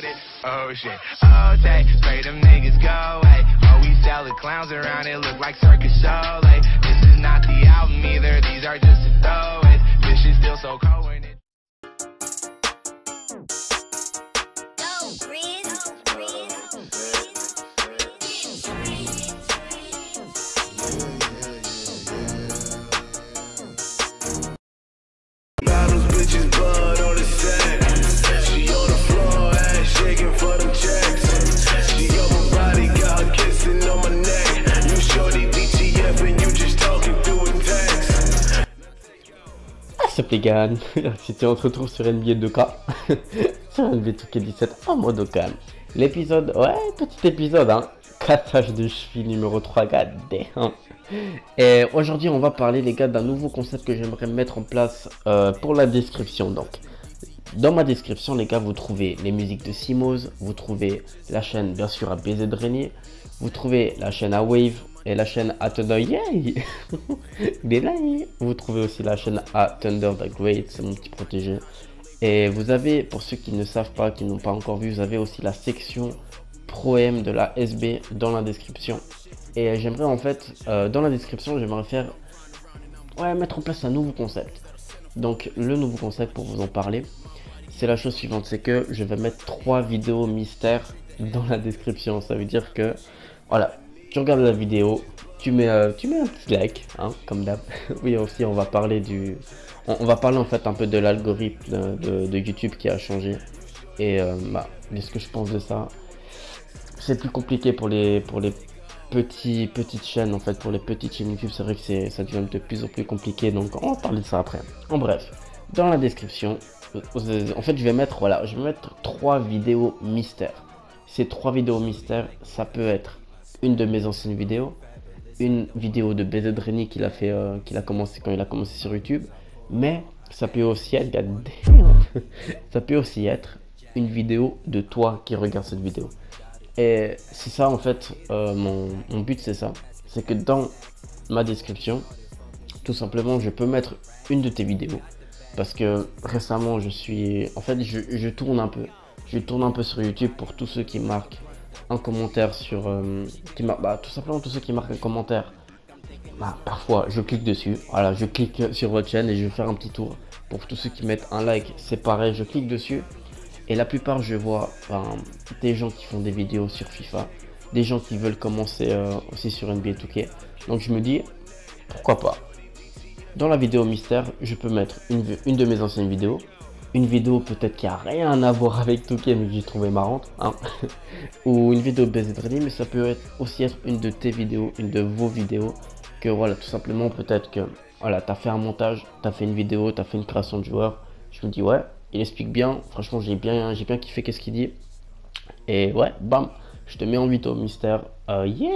it. Oh shit, oh take, spray them niggas go away. Oh, we sell the clowns around it, look like circus show. Like, this is not the album either, these are just the throwaways. This shit's still so cold when it. What's up les gars, c'était on se retrouve sur NBA 2K, sur NBA 2K17 en mode au calme. L'épisode, ouais, petit épisode, hein, cassage de cheville numéro 3, gars, Et aujourd'hui on va parler les gars d'un nouveau concept que j'aimerais mettre en place pour la description. Donc, dans ma description les gars, vous trouvez les musiques de Simoz, vous trouvez la chaîne bien sûr à BZ Régnier, vous trouvez la chaîne à Wave, et la chaîne à Thunder, yeah. Vous trouvez aussi la chaîne à Thunder the Great, c'est mon petit protégé. Et vous avez, pour ceux qui ne savent pas, qui n'ont pas encore vu, vous avez aussi la section Pro-M de la SB dans la description. Et j'aimerais en fait, dans la description, j'aimerais faire, ouais, mettre en place un nouveau concept. Donc le nouveau concept, pour vous en parler, c'est la chose suivante, c'est que je vais mettre 3 vidéos mystères dans la description. Ça veut dire que, voilà, tu regardes la vidéo, tu mets un petit like, hein, comme d'hab. Oui, aussi on va parler on va parler en fait un peu de l'algorithme de YouTube qui a changé et de ce que je pense de ça. C'est plus compliqué pour les petites chaînes en fait, pour les petites chaînes YouTube. C'est vrai que ça devient de plus en plus compliqué, donc on va parler de ça après. En bref, dans la description, en fait je vais mettre 3 vidéos mystères. Ces 3 vidéos mystères, ça peut être une de mes anciennes vidéos, une vidéo de BZ Régnier qu'il a commencé quand il a commencé sur YouTube, mais ça peut aussi être, ça peut aussi être une vidéo de toi qui regarde cette vidéo. Et c'est ça en fait, mon but c'est ça, c'est que dans ma description, tout simplement je peux mettre une de tes vidéos, parce que récemment je tourne un peu sur YouTube pour tous ceux qui marquent un commentaire sur tout simplement tous ceux qui marquent un commentaire. Parfois je clique dessus, voilà, je clique sur votre chaîne et je vais faire un petit tour. Pour tous ceux qui mettent un like, c'est pareil, je clique dessus et la plupart je vois des gens qui font des vidéos sur FIFA, des gens qui veulent commencer aussi sur NBA 2K. Donc je me dis pourquoi pas, dans la vidéo mystère je peux mettre une de mes anciennes vidéos, une vidéo peut-être qui a rien à voir avec 2K mais que j'ai trouvé marrante, hein. Ou une vidéo BZ Régnier, mais ça peut aussi être une de tes vidéos, une de vos vidéos, que voilà, tout simplement peut-être que voilà, tu as fait un montage, tu as fait une vidéo, tu as fait une création de joueur, je me dis ouais, il explique bien, franchement j'ai bien kiffé qu'est-ce qu'il dit, et ouais, bam, je te mets en vidéo mystère, yeah.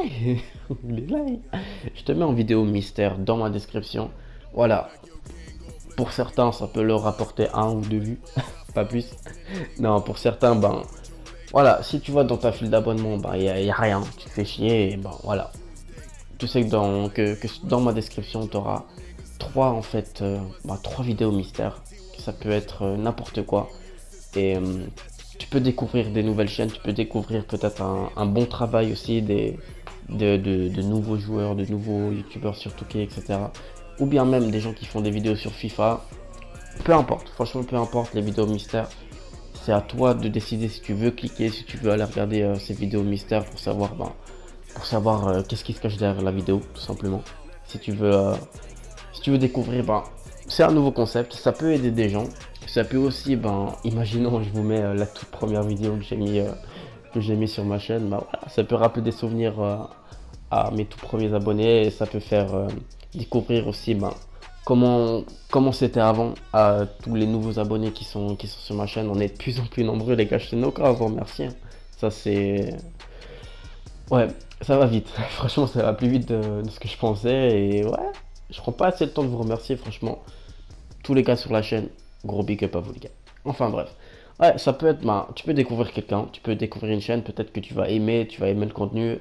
Je te mets en vidéo mystère dans ma description, voilà. Pour certains, ça peut leur rapporter 1 ou 2 vues, pas plus. Non, pour certains, voilà, si tu vois dans ta file d'abonnement, y a rien, tu te fais chier, et voilà. Tu sais que dans ma description, tu auras 3 vidéos mystères. Ça peut être n'importe quoi. Et tu peux découvrir des nouvelles chaînes, tu peux découvrir peut-être un bon travail aussi de nouveaux joueurs, de nouveaux youtubeurs sur 2K, etc. Ou bien même des gens qui font des vidéos sur FIFA. Peu importe, franchement peu importe, les vidéos mystères, c'est à toi de décider si tu veux cliquer, si tu veux aller regarder ces vidéos mystères pour savoir qu'est-ce qui se cache derrière la vidéo, tout simplement. Si tu veux découvrir, c'est un nouveau concept, ça peut aider des gens. Ça peut aussi, imaginons je vous mets la toute première vidéo que j'ai mis sur ma chaîne, voilà, ça peut rappeler des souvenirs à mes tout premiers abonnés, et ça peut faire découvrir aussi comment c'était avant à tous les nouveaux abonnés qui sont sur ma chaîne. On est de plus en plus nombreux les gars, je tenais encore à vous remercier. Ça c'est... Ouais, ça va vite, franchement ça va plus vite de ce que je pensais, et ouais, je prends pas assez le temps de vous remercier franchement. Tous les gars sur la chaîne, gros big up à vous les gars. Enfin bref, ouais, ça peut être, tu peux découvrir quelqu'un, tu peux découvrir une chaîne, peut-être que tu vas aimer le contenu.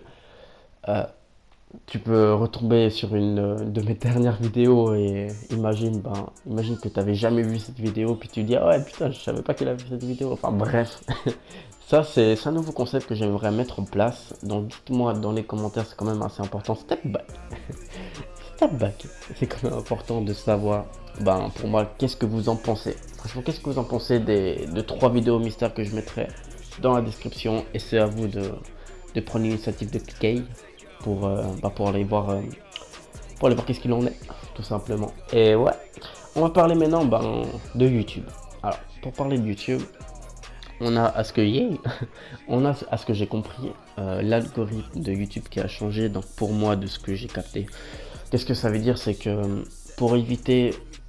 Tu peux retomber sur une de mes dernières vidéos et imagine que tu n'avais jamais vu cette vidéo, puis tu dis ah ouais putain je savais pas qu'elle avait vu cette vidéo. Enfin bref, Ça, c'est un nouveau concept que j'aimerais mettre en place. Donc, dites-moi dans les commentaires, c'est quand même assez important. Step back. Step back. C'est quand même important de savoir, ben, pour moi, qu'est-ce que vous en pensez. Franchement, qu'est-ce que vous en pensez de 3 vidéos mystères que je mettrai dans la description. Et c'est à vous de prendre l'initiative de cliquer pour aller voir, qu'est-ce qu'il en est, tout simplement. Et ouais, on va parler maintenant de YouTube. Alors, pour parler de YouTube, on a à ce que on a à ce que j'ai compris l'algorithme de YouTube qui a changé. Donc pour moi, de ce que j'ai capté, qu'est-ce que ça veut dire, c'est que pour éviter,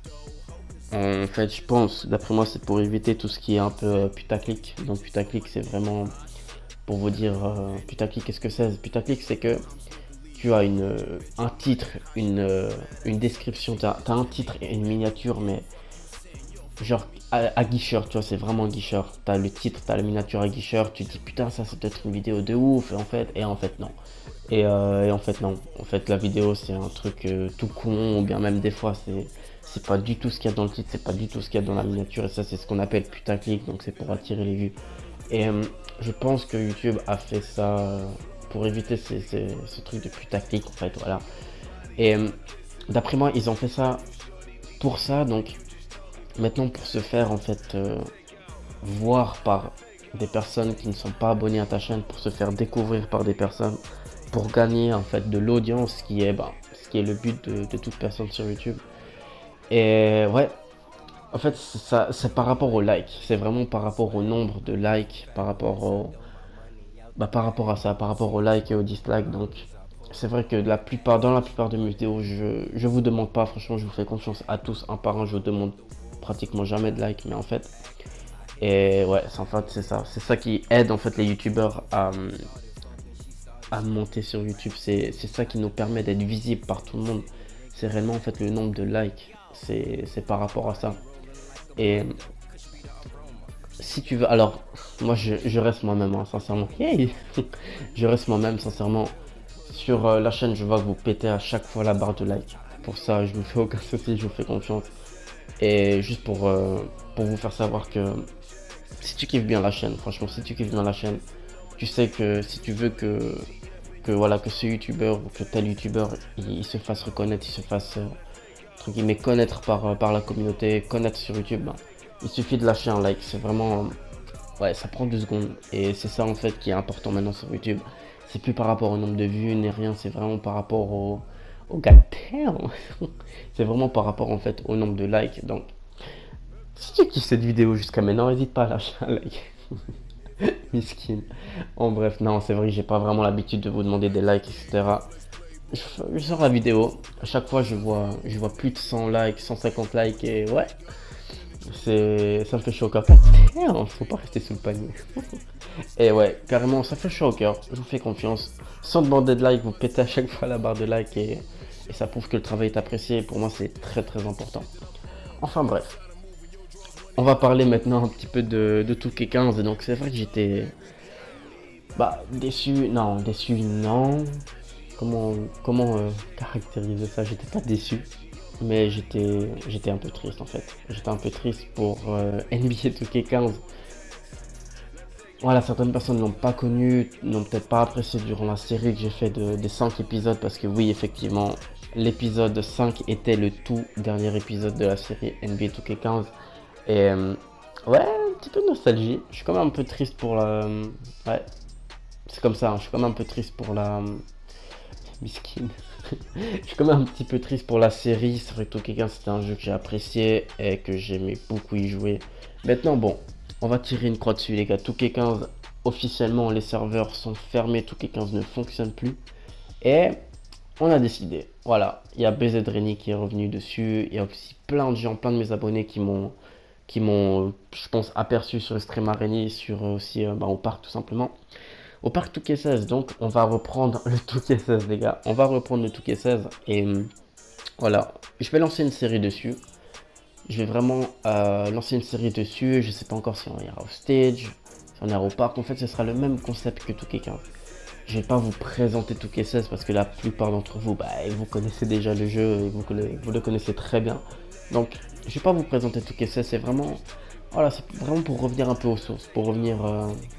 en fait, je pense, d'après moi, c'est pour éviter tout ce qui est un peu putaclic. Donc putaclic, c'est vraiment pour vous dire putaclic. Qu'est-ce que c'est? Putaclic, c'est que tu as un titre, une description, tu as un titre et une miniature, mais genre à guicheur, tu vois, c'est vraiment guicheur. T'as le titre, t'as la miniature à guicheur, tu te dis putain, ça c'est peut-être une vidéo de ouf, et en fait non. Et en fait non. En fait, la vidéo c'est un truc tout con, ou bien même des fois c'est pas du tout ce qu'il y a dans le titre, c'est pas du tout ce qu'il y a dans la miniature, et ça c'est ce qu'on appelle putaclic, donc c'est pour attirer les vues. Et je pense que YouTube a fait ça pour éviter ce truc de putaclic en fait, voilà. Et d'après moi, ils ont fait ça pour ça, donc maintenant pour se faire en fait voir par des personnes qui ne sont pas abonnées à ta chaîne, pour se faire découvrir par des personnes, pour gagner en fait de l'audience, ce qui est le but de toute personne sur YouTube. Et ouais, en fait ça c'est par rapport au like, c'est vraiment par rapport au nombre de likes, par rapport par rapport à ça, par rapport au like et au dislike. Donc c'est vrai que dans la plupart de mes vidéos, je vous demande pas, franchement, je vous fais confiance à tous un par un, je vous demande pratiquement jamais de like, mais en fait, et ouais, en fait c'est ça qui aide en fait les youtubeurs à monter sur YouTube. C'est ça qui nous permet d'être visible par tout le monde. C'est réellement en fait le nombre de likes, c'est par rapport à ça. Et si tu veux, alors moi je reste moi-même, hein, sincèrement. Yay. Je reste moi-même, sincèrement. Sur la chaîne, je vois que vous pétez à chaque fois la barre de like. Pour ça, je vous fais aucun souci, je vous fais confiance. Et juste pour vous faire savoir que si tu kiffes bien la chaîne, franchement, si tu kiffes bien la chaîne, tu sais que si tu veux que voilà, que ce youtubeur ou que tel youtubeur il se fasse reconnaître, il se fasse entre guillemets connaître par la communauté, connaître sur YouTube, il suffit de lâcher un like. C'est vraiment, ouais, ça prend 2 secondes, et c'est ça en fait qui est important maintenant sur YouTube. C'est plus par rapport au nombre de vues ni rien, c'est vraiment par rapport au goddamn. C'est vraiment par rapport en fait au nombre de likes. Donc si tu kiffes cette vidéo jusqu'à maintenant, n'hésite pas à lâcher un like. Miskin. En bref, non, c'est vrai que j'ai pas vraiment l'habitude de vous demander des likes, etc. Je sors la vidéo, à chaque fois je vois plus de 100 likes, 150 likes, et ouais, ça me fait chaud au cœur. Faut pas rester sous le panier. Et ouais, carrément, ça fait chaud au cœur, je vous fais confiance. Sans demander de like, vous pétez à chaque fois la barre de like, et ça prouve que le travail est apprécié, et pour moi c'est très très important. Enfin bref, on va parler maintenant un petit peu de 2K15, et donc c'est vrai que j'étais déçu non. Comment caractériser ça? J'étais pas déçu, mais j'étais un peu triste en fait. J'étais un peu triste pour NBA 2K15. Voilà, certaines personnes n'ont pas connu, n'ont peut-être pas apprécié durant la série que j'ai fait des 5 épisodes, parce que oui, effectivement, l'épisode 5 était le tout dernier épisode de la série NBA 2K15. Et ouais, un petit peu de nostalgie. Je suis quand même un peu triste pour la... Ouais, c'est comme ça, hein, je suis quand même un peu triste pour la... Miskin. Je suis quand même un petit peu triste pour la série. C'est vrai que 2K15 c'était un jeu que j'ai apprécié et que j'aimais beaucoup y jouer. Maintenant, bon, on va tirer une croix dessus les gars. 2K15, officiellement les serveurs sont fermés, 2K15 ne fonctionne plus. Et on a décidé, voilà, il y a BZ Reni qui est revenu dessus. Il y a aussi plein de gens, plein de mes abonnés qui m'ont, je pense, aperçu sur Stream Arena, sur aussi au parc tout simplement. Au parc 2K16, donc on va reprendre le 2K16 les gars, on va reprendre le 2K16 et voilà, je vais lancer une série dessus. Je vais vraiment lancer une série dessus, je sais pas encore si on ira au stage, si on ira au parc. En fait ce sera le même concept que 2K15. Je vais pas vous présenter 2K16 parce que la plupart d'entre vous, vous connaissez déjà le jeu et vous le connaissez très bien. Donc je vais pas vous présenter 2K16, c'est vraiment, voilà, c'est vraiment pour revenir un peu aux sources, pour revenir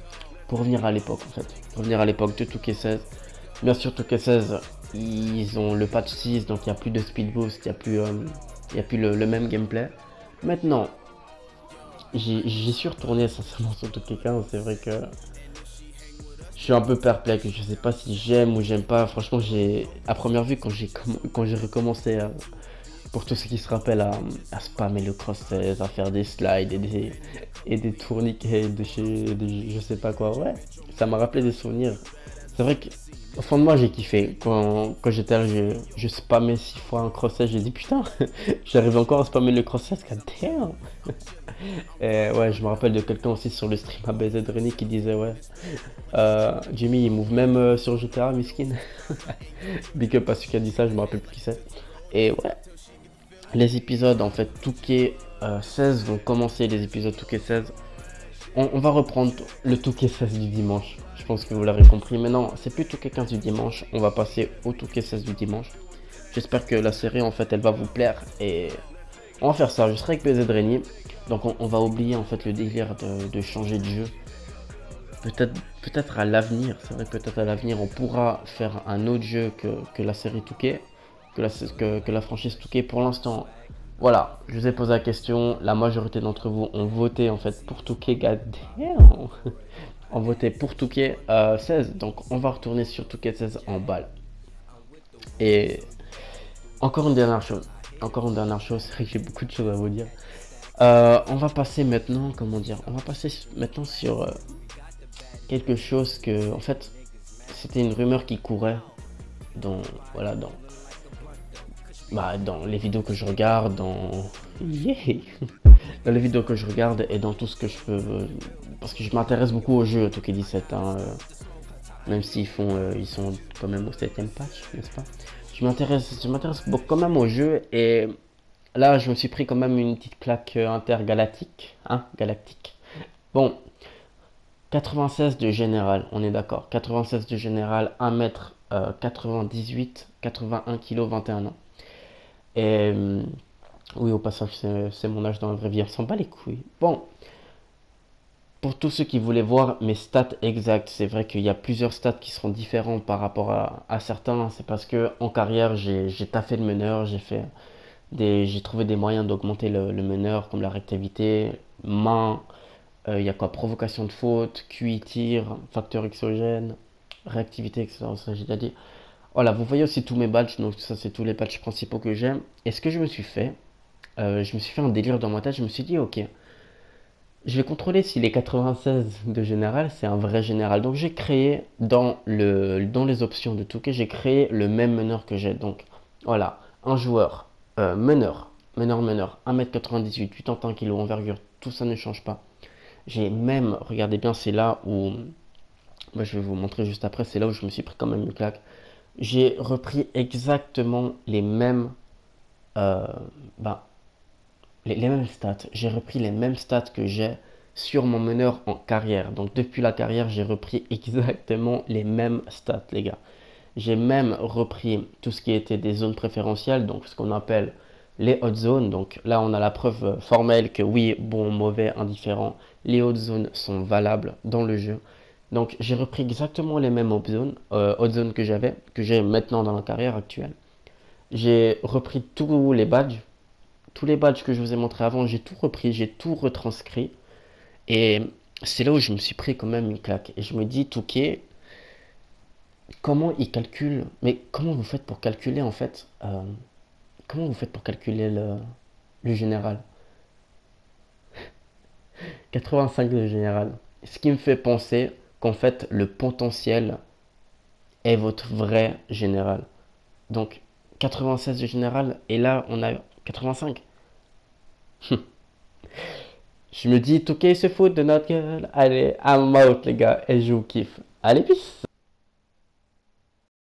pour revenir à l'époque en fait. Revenir à l'époque de Touquet 16. Bien sûr, Touquet 16, ils ont le patch 6, donc il n'y a plus de speed boost, il n'y a plus le même gameplay. Maintenant, j'y suis retourné sincèrement sur Touquet 15, c'est vrai que je suis un peu perplexe, je sais pas si j'aime ou j'aime pas. Franchement, à première vue, quand j'ai recommencé pour tous ceux qui se rappellent à spammer le cross 16, à faire des slides et des tourniquets je sais pas quoi, ouais, ça m'a rappelé des souvenirs. C'est vrai qu'au fond de moi j'ai kiffé quand j'étais là, je spammais 6 fois un cross 16, j'ai dit putain, j'arrive encore à spammer le cross 16, god damn. Et ouais, je me rappelle de quelqu'un aussi sur le stream ABZ René qui disait ouais, Jimmy il move même sur GTA, miskin. Big up à celui qui a dit ça, je me rappelle plus qui c'est. Et ouais, les épisodes en fait Touquet 16 vont commencer, les épisodes Touquet 16. On va reprendre le Touquet 16 du dimanche. Je pense que vous l'aurez compris. Maintenant, c'est plus Touquet 15 du dimanche. On va passer au Touquet 16 du dimanche. J'espère que la série en fait elle va vous plaire et on va faire ça. Je serai avec BZ Reni. Donc on va oublier en fait le délire de changer de jeu. Peut-être à l'avenir, c'est vrai, peut-être à l'avenir on pourra faire un autre jeu que la série Touquet, que la franchise Touquet. Pour l'instant, voilà, je vous ai posé la question, la majorité d'entre vous ont voté en fait pour Touquet, god damn. On voté pour Touquet 16, donc on va retourner sur Touquet 16 en balle. Et encore une dernière chose, c'est vrai que j'ai beaucoup de choses à vous dire. On va passer maintenant, comment dire, on va passer maintenant sur quelque chose que, en fait, c'était une rumeur qui courait dans les vidéos que je regarde, dans les vidéos que je regarde et dans tout ce que je peux, parce que je m'intéresse beaucoup aux jeux Touquet 17, hein, même s'ils sont quand même au 7ème patch, n'est-ce pas? Je m'intéresse quand même aux jeux et là je me suis pris quand même une petite claque intergalactique, hein, galactique. Bon, 96 de général, on est d'accord. 96 de général, 1m98, 81 kg, 21 ans. Et oui, au passage, c'est mon âge dans la vraie vie, on s'en bat les couilles. Bon, pour tous ceux qui voulaient voir mes stats exactes, c'est vrai qu'il y a plusieurs stats qui seront différents par rapport à certains. C'est parce que en carrière, j'ai taffé le meneur, j'ai trouvé des moyens d'augmenter le meneur, comme la réactivité, main. Il y a quoi? Provocation de faute, QI tir, facteur exogène, réactivité, etc. Ça j'ai déjà dit. Voilà, vous voyez aussi tous mes badges, donc ça c'est tous les badges principaux que j'ai. Et ce que je me suis fait, un délire dans ma tête, je me suis dit ok, je vais contrôler si les 96 de général c'est un vrai général. Donc j'ai créé dans les options de Touquet, j'ai créé le même meneur que j'ai. Donc voilà, un joueur, meneur, 1m98, 81 kg, envergure, tout ça ne change pas. J'ai même, regardez bien, c'est là où, moi je vais vous montrer juste après, c'est là où je me suis pris quand même une claque. J'ai repris exactement les mêmes, les mêmes stats. J'ai repris les mêmes stats que j'ai sur mon meneur en carrière. Donc depuis la carrière, j'ai repris exactement les mêmes stats, les gars. J'ai même repris tout ce qui était des zones préférentielles, donc ce qu'on appelle les hot zones. Donc là, on a la preuve formelle que oui, bon, mauvais, indifférent, les hot zones sont valables dans le jeu. Donc j'ai repris exactement les mêmes hot zones que j'ai maintenant dans la carrière actuelle. J'ai repris tous les badges que je vous ai montré avant, j'ai tout repris, j'ai tout retranscrit. Et c'est là où je me suis pris quand même une claque. Et je me dis, Touquet, comment il calcule, mais comment vous faites pour calculer en fait, comment vous faites pour calculer le général? 85 de général. Ce qui me fait penser qu'en fait le potentiel est votre vrai général. Donc 96 de général et là on a 85. Je me dis, Touquet se fout de notre gueule. Allez, I'm out les gars et je vous kiffe. Allez, peace.